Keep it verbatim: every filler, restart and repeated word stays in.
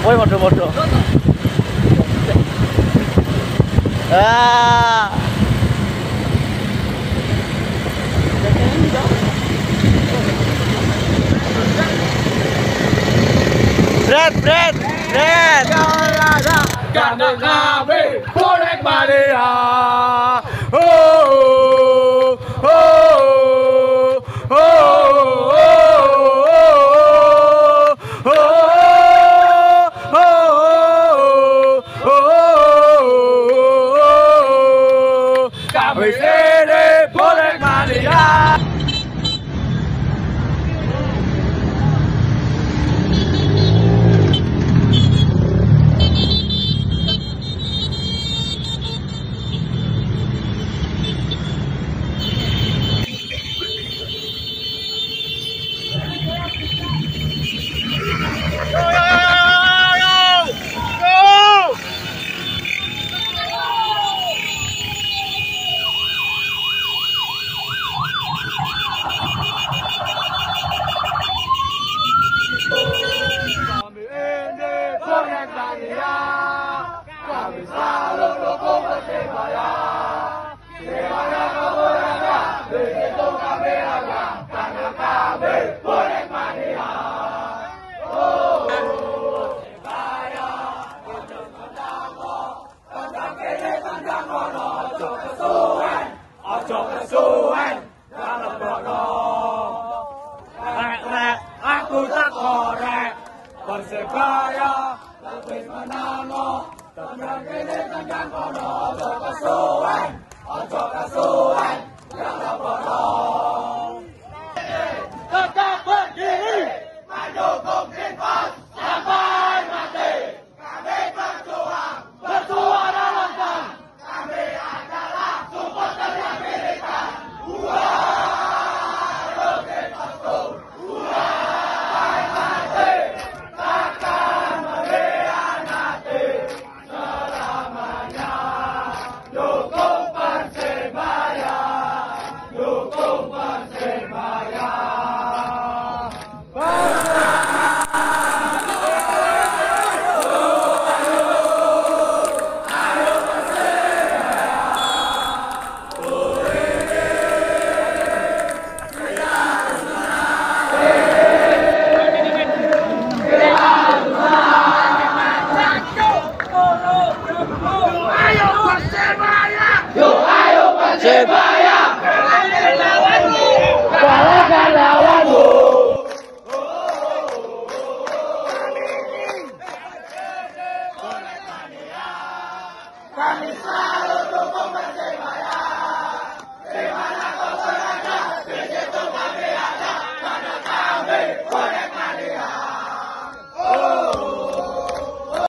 Woi modo-modo. Ah. Bread, bread, bread. Karena kami bonek mania. Oh, oh, oh, oh, kami ini bonek mania. Kami selalu dukung Persebaya. Dimana kamu berada, di situ kami ada. Karena kami bonek mania. Oh, Persebaya, ojo ketanggo, tendang kiri tendang kono, ojo kesuwen, ojo kesuwen, dalam bono. Rek rek, aku tak korek. Persebaya lebih menang. Tendang kiri tendang kono, ojo kesuwen, ojo kesuwen, jangan bodoh. Tetap berdiri, mendukung Timnas sampai mati. Kami berjuang, bersuara lantang. Kami adalah supporter yang militan. Wah, Timnasku, wah, sampai mati. Takkan mengkhianati. Dukung Persebaya, dukung Persebaya. Persebaya, Kalahkan lawanmu, kalahkan lawanmu. kami